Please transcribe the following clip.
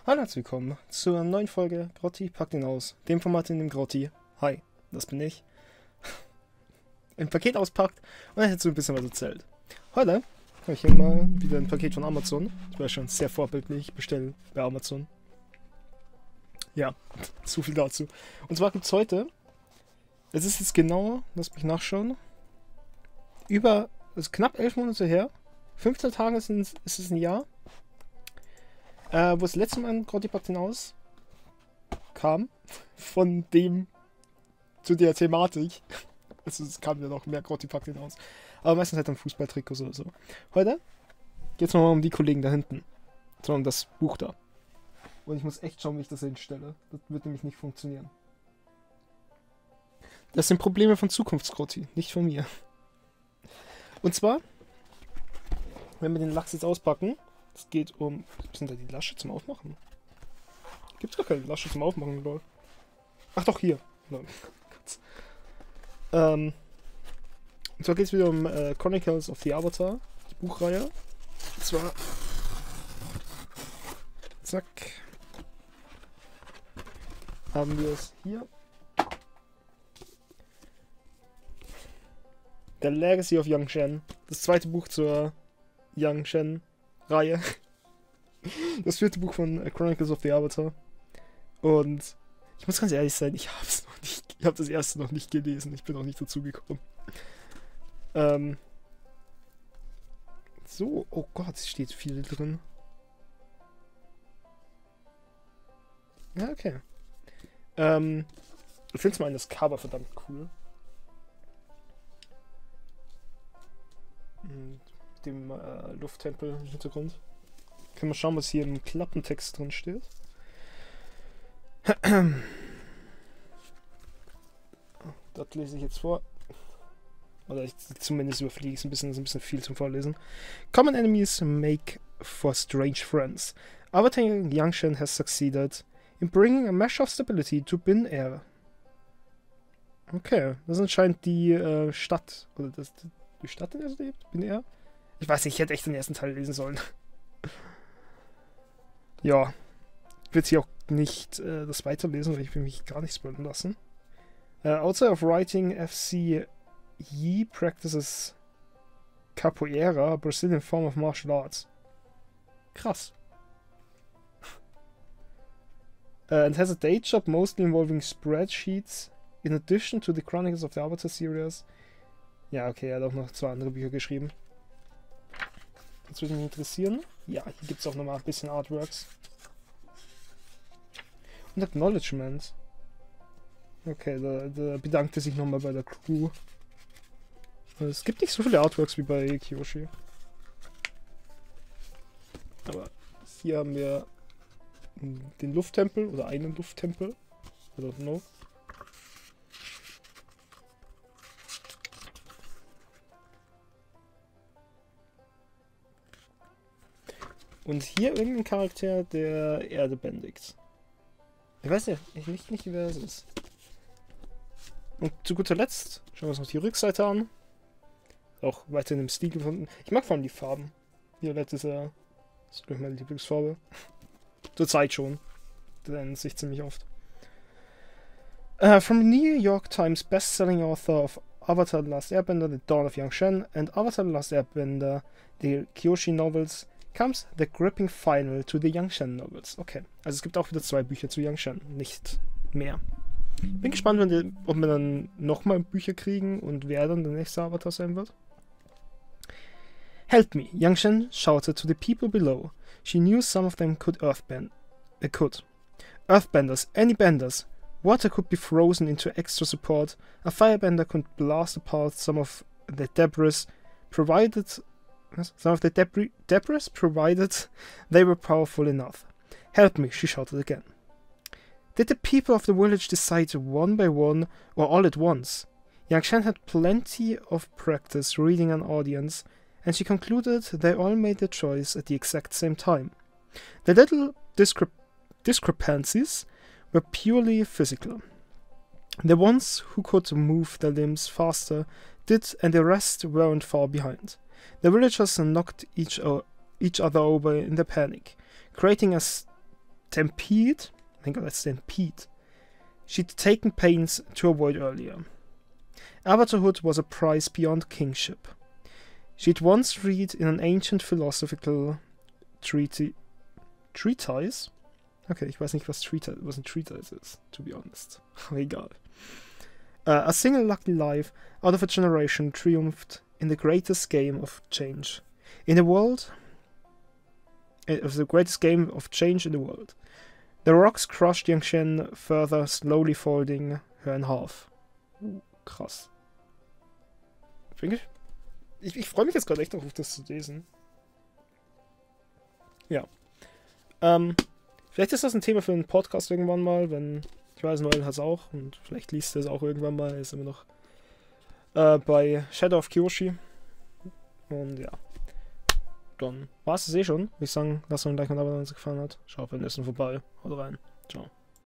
Hallo, herzlich willkommen zur neuen Folge Grotti packt ihn aus. Dem Format, in dem Grotti, hi, das bin ich, ein Paket auspackt und dann so ein bisschen was erzählt. Heute habe ich hier mal wieder ein Paket von Amazon. Das war schon sehr vorbildlich, bestellen bei Amazon. Ja, zu viel dazu. Und zwar gibt es heute, es ist jetzt genau, lass mich nachschauen, knapp 11 Monate her, 15 Tage ist es ein Jahr, wo das letzte Mal ein Grotti packt hinaus kam, von dem zu der Thematik. Also es kam ja noch mehr Grotti packt hinaus. Aber meistens halt dann Fußballtrikots oder so. Heute geht es nochmal um die Kollegen da hinten. Sondern um das Buch da. Und ich muss echt schauen, wie ich das hinstelle. Das wird nämlich nicht funktionieren. Das sind Probleme von Zukunftsgrotti, nicht von mir. Und zwar, wenn wir den Lachs jetzt auspacken, es geht um... Sind da die Lasche zum Aufmachen? Gibt's gar keine Lasche zum Aufmachen, lol. Ach doch, hier. Lol. Und zwar geht es wieder um Chronicles of the Avatar, die Buchreihe. Und zwar... Zack. Haben wir es hier. The Legacy of Yang Shen. Das zweite Buch zur Yang Shen-Reihe. Das vierte Buch von Chronicles of the Avatar. Und ich muss ganz ehrlich sein, ich habe das erste noch nicht gelesen. Ich bin noch nicht dazu gekommen. So, oh Gott, es steht viel drin. Ja, okay. Ich finde mal das Cover verdammt cool. Mit dem Lufttempel im Hintergrund. Können wir schauen, was hier im Klappentext drin steht. Das lese ich jetzt vor. Oder zumindest überfliege ich es ein bisschen, das ist ein bisschen viel zum Vorlesen. Common enemies make for strange friends. Avatar Yang Shen has succeeded in bringing a measure of stability to Bin Air. Okay, das ist anscheinend die Stadt. Oder die Stadt, in der es lebt? Bin Air? Ich weiß nicht, ich hätte echt den ersten Teil lesen sollen. Ja, ich will jetzt hier auch nicht das weiterlesen, weil ich will mich gar nicht spoilern lassen. Outside of writing, FC Yi practices Capoeira, a Brazilian form of martial arts. Krass. And has a day job mostly involving spreadsheets, in addition to the Chronicles of the Avatar series. Ja, okay, er hat auch noch 2 andere Bücher geschrieben. Das würde mich interessieren. Ja, hier gibt es auch nochmal ein bisschen Artworks. Und Acknowledgement. Okay, da bedankte sich nochmal bei der Crew. Es gibt nicht so viele Artworks wie bei Kyoshi. Aber hier haben wir den Lufttempel oder einen Lufttempel. I don't know. Und hier irgendein Charakter, der Erde bändigt. Ich weiß ja nicht, wer das ist. Und zu guter Letzt schauen wir uns noch die Rückseite an. Auch weiterhin im Stil gefunden. Ich mag vor allem die Farben. Violett ist ja, das ist glaube ich meine Lieblingsfarbe. Zurzeit schon. Das ändert sich ziemlich oft. From New York Times best-selling author of Avatar The Last Airbender, The Dawn of Yang Shen and Avatar The Last Airbender, the Kyoshi novels, comes the gripping final to the Yang Shen novels. Okay, also es gibt auch wieder 2 Bücher zu Yang Shen, nicht mehr. Bin gespannt, ob wir dann nochmal Bücher kriegen und wer dann der nächste Avatar sein wird. Help me, Yang Shen shouted to the people below. She knew some of them could earthbend. Earthbenders, any benders. Water could be frozen into extra support. A firebender could blast apart some of the debris provided they were powerful enough. Help me, she shouted again. Did the people of the village decide one by one or all at once? Yang Shen had plenty of practice reading an audience, and she concluded they all made their choice at the exact same time. The little discrepancies were purely physical. The ones who could move their limbs faster did, and the rest weren't far behind. The villagers knocked each other over in their panic, creating a Stampede, mein Gott, that's Stampede, she'd taken pains to avoid earlier. Avatharhood was a prize beyond kingship. She'd once read in an ancient philosophical treatise. Okay, ich weiß nicht, was ein Treatise ist, to be honest. Aber egal. A single lucky life out of a generation triumphed in the greatest game of change. In the world... of the greatest game of change in the world. The rocks crushed Yang Shen further, slowly folding her in half. Krass. Ich freue mich jetzt gerade echt darauf, das zu lesen. Ja. Vielleicht ist das ein Thema für einen Podcast irgendwann mal, wenn... Ich weiß, Noel hat es auch und vielleicht liest er es auch irgendwann mal. Er ist immer noch bei Shadow of Kyoshi. Und ja. Dann war es schon. Ich sage, lasst uns gleich mal ab, wenn es gefallen hat. Schaut beim nächsten vorbei. Haut rein. Ciao.